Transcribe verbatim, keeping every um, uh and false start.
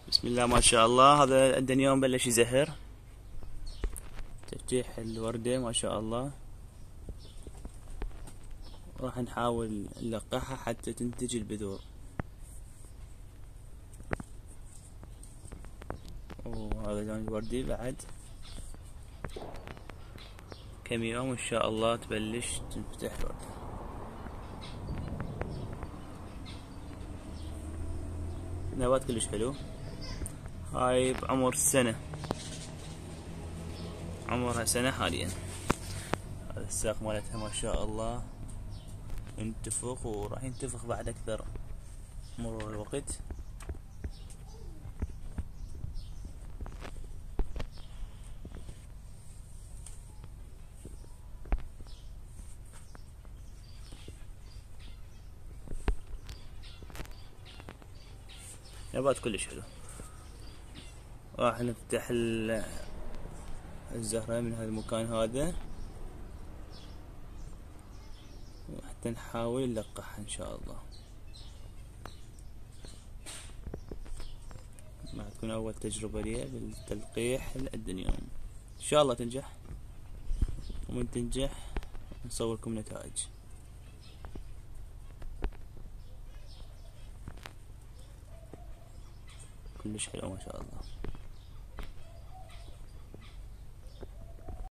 بسم الله ما شاء الله. هذا عندنا اليوم بلش يزهر. تفتيح الوردة ما شاء الله. راح نحاول نلقحها حتى تنتج البذور. وهذا لون الوردي بعد كم يوم ان شاء الله تبلش تنفتح الوردة. نبات كلش حلو. هاي بعمر سنة، عمرها سنة حاليا. هذا الساق مالتها ما شاء الله ينتفخ، وراح ينتفخ بعد اكثر مرور الوقت. نبات كلش حلو. راح نفتح الزهرة من هذا المكان هذا حتى نحاول نلقحها ان شاء الله. راح تكون اول تجربة لي بالتلقيح لأد اليوم، ان شاء الله تنجح، ومن تنجح نصوركم نتائج. كلش حلو ما شاء الله.